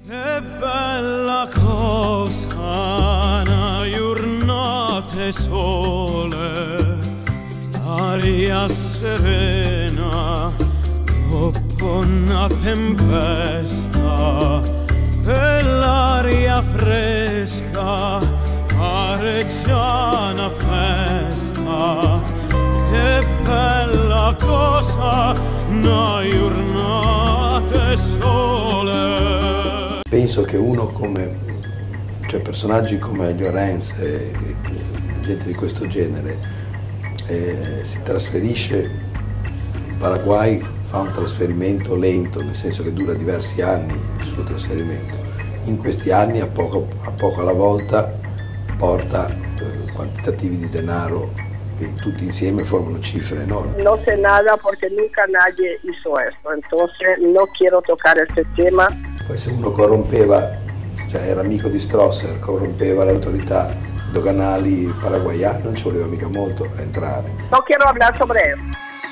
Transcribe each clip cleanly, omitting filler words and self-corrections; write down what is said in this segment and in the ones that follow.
Che bella cosa, una giornata sole, aria serena, dopo una tempesta, e l'aria fresca, pare già una festa. Che bella cosa, una giornata sole. Penso che uno come, cioè personaggi come Llorens e gente di questo genere si trasferisce in Paraguay, fa un trasferimento lento, nel senso che dura diversi anni il suo trasferimento. In questi anni, a poco alla volta, porta quantitativi di denaro que tutti insieme formano cifre enormi. No sé nada porque nunca nadie hizo esto, entonces no quiero tocar este tema. Poi se uno corrompeva, cioè era amico di Strosser, corrompeva le autorità doganali paraguayane, non ci voleva mica molto a entrare. No quiero hablar sobre eso.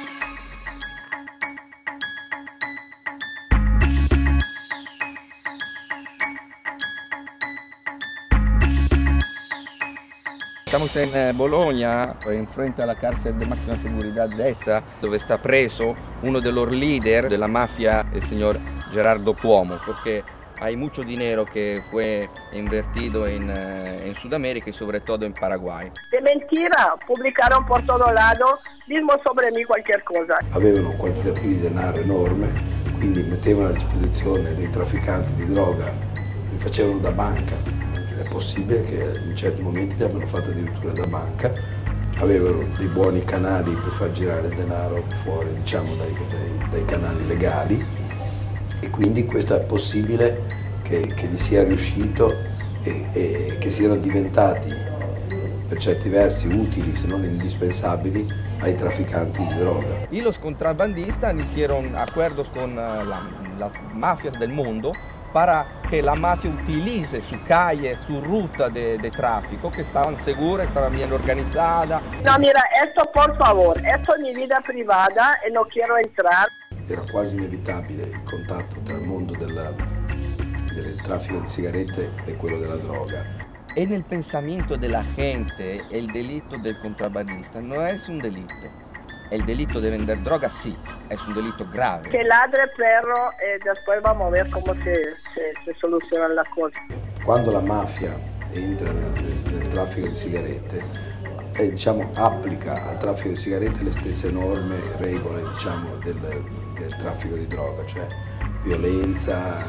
Estamos en Bologna, enfrente a la cárcel de máxima seguridad de esa, donde está preso uno de los líderes de la mafia, el señor Gerardo Cuomo, porque hay mucho dinero que fue invertido en Sudamérica y sobre todo en Paraguay. De mentira, publicaron por todo lado, mismo sobre mí cualquier cosa. Avevano quantitativi di denaro enorme, quindi mettevano a disposizione dei trafficanti di droga, li facevano da banca. È possibile che in certi momenti li abbiano fatto addirittura da banca, avevano dei buoni canali per far girare il denaro fuori, diciamo, dai canali legali, e quindi questo è possibile che gli sia riuscito e che siano diventati per certi versi utili, se non indispensabili, ai trafficanti di droga. Y los contrabandistas hicieron acuerdos con las mafias del mundo para que la mafia utilice su calle, su ruta de tráfico, que estaban seguras, estaban bien organizadas. No, mira, esto por favor, esto es mi vida privada y no quiero entrar. Era quasi inevitabile il contatto tra il mondo del traffico di sigarette e quello della droga. En el pensamiento de la gente, el delito del contrabandista no es un delito. El delito de vender droga sí, es un delito grave. Que ladre el perro y después vamos a ver cómo se solucionan las cosas. Quando la mafia entra nel traffico di sigarette, diciamo, applica al traffico di sigarette le stesse norme e regole, diciamo, del traffico di droga, cioè violenza,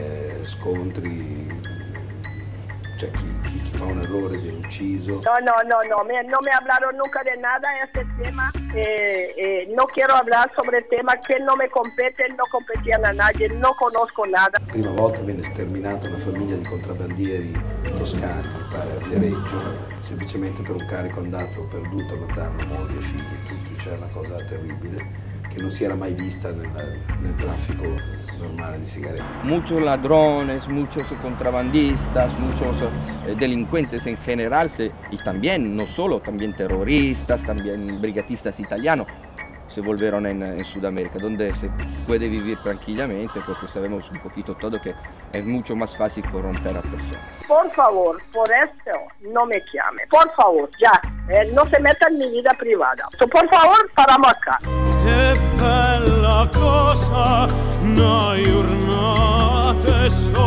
scontri, cioè chi fa un errore viene ucciso. No me hablaron nunca de nada de este tema. No quiero hablar sobre temas que no me competen, no competían a nadie, no conozco nada. La prima volta venne sterminata una famiglia di contrabbandieri toscani, mi pare, a Viareggio, semplicemente per un carico andato perduto, ammazzando moglie e figli, tutti, cioè una cosa terribile che non si era mai vista nel traffico normale di sigarette. Muchos ladrones, muchos contrabandistas, muchos delincuentes en general, y también, no solo, también terroristas, también brigadistas italianos, se volvieron en Sudamérica, donde se puede vivir tranquilamente, porque sabemos un poquito todo que es mucho más fácil corromper a personas. Por favor, por esto no me llame, por favor, ya, no se meta en mi vida privada. Por favor, paramos acá. Che bella cosa, una giornata